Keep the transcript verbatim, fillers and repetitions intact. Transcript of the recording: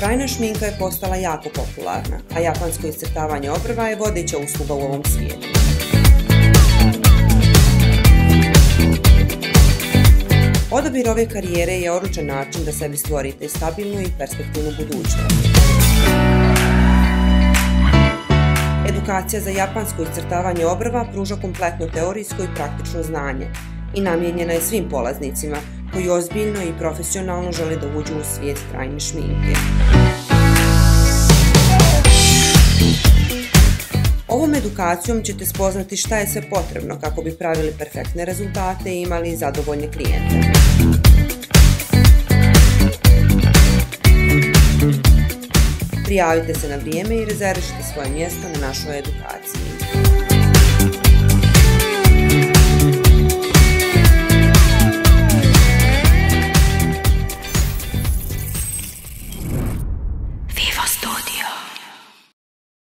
Trajna šminka je postala jako popularna, a japansko iscrtavanje obrva je vodeća usluga u ovom svijetu. Odabir ove karijere je odličan način da sebi stvorite stabilnu i perspektivnu budućnost. Edukacija za japansko iscrtavanje obrva pruža kompletno teorijsko i praktično znanje i namijenjena je svim polaznicima koji ozbiljno i profesionalno žele da uđu u svijet trajne šminke. Ovom edukacijom ćete spoznati šta je sve potrebno kako bi pravili perfektne rezultate i imali zadovoljne klijente. Prijavite se na vrijeme i rezervišite svoje mjesto na našoj edukaciji.